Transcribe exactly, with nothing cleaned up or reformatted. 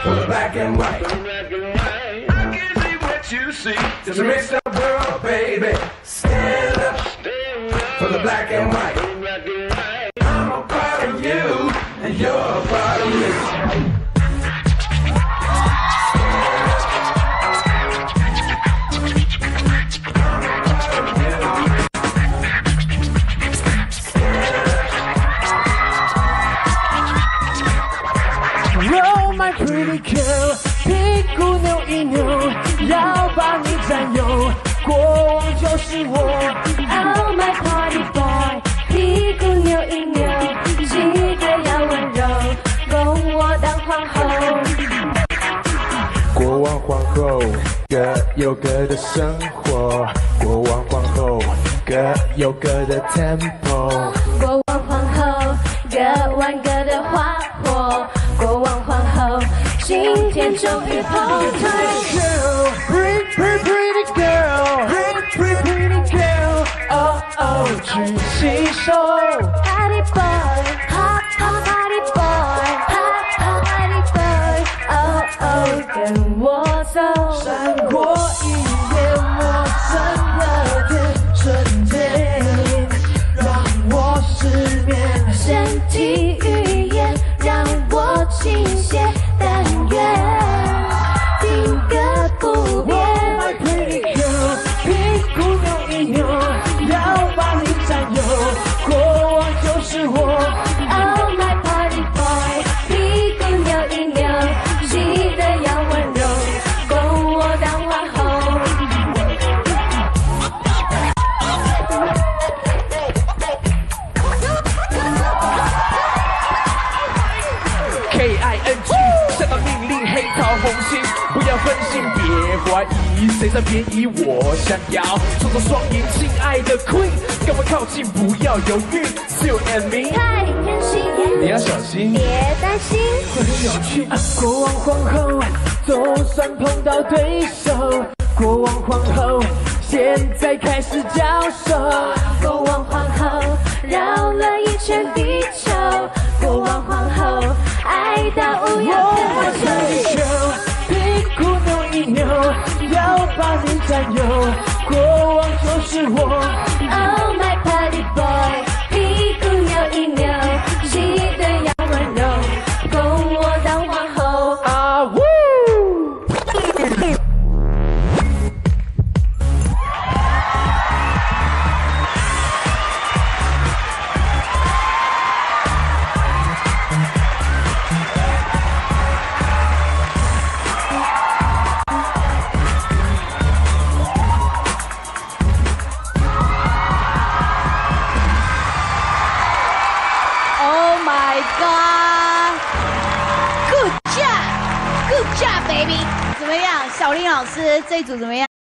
for the black and white. I can see what you see. It's a mixed up world, baby. Stand up for the black and white. I'm a part of you, and you're a part of me. Roll my pretty girl， 屁股扭一扭，要把你占有，过往就是我。 Oh my party boy， 屁股扭一扭，记得要温柔，供我当皇后。 过往皇后各有各的生活，过往皇后各有各的 tempo。 过往皇后各玩各的花火。过往皇后，今天终于碰头。 Pretty pretty pretty girl, pretty pretty pretty girl, oh oh， 举起手。 Party boy, hot hot party boy, hot hot party boy, oh oh， 跟我走。 闪过一眼陌生的天，瞬间让我失眠， 身体语言让我倾泻，但愿听个不变。 Oh my pretty girl， 屁股扭一扭，要把你占有，过往就是我。 Oh my party boy， 屁股扭一扭，记得要温柔，供我当皇后。 K I N G， 下达命令，黑桃红心，不要分心，别怀疑，谁占便宜我想要，双手双赢，亲爱的 Queen， 跟我靠近，不要犹豫 ，You and me， 太偏心， 你要小心， 别担心， 会很有趣。过往皇后，就算碰到对手，过往皇后，现在开始交手。 过往皇后绕了一圈地球，过往皇后爱到无药可救。 屁股扭一扭，要把你占有，过往就是我。 Oh my party boy， 屁股扭一扭，记得要温柔，供我当皇后。 啊呜！ Oh my god! Good job, good job, baby！ 怎么样，小林老师这一组怎么样？